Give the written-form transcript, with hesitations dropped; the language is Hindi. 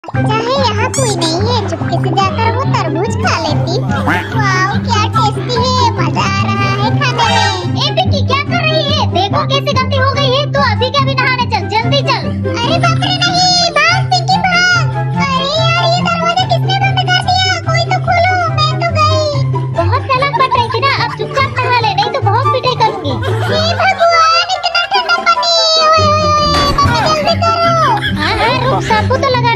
चाहे यहाँ कोई नहीं है, चुपके से जाकर वो तरबूज खा लेती। वाह क्या टेस्टी है, मजा आ रहा है खाने में। ए पिंकी क्या कर रही है? देखो कैसी गलती हो गई है। तू अभी क्या भी नहाने चल, जल्दी चल। अरे बाप रे नहीं, भाग पिंकी भाग। अरे यार ये दरवाजा किसने बंद कर दिया? कोई तो खोलो, मैं तो गई। बहुत चालाक बन रही थी ना, अब चुपचाप नहा ले, नहीं तो बहुत पिटाई करूंगी। हे भगवान इतना ठंडा पानी। ओए ओए ओए, मम्मी जल्दी करो। हाँ हाँ रुक, शैम्पू तो लगा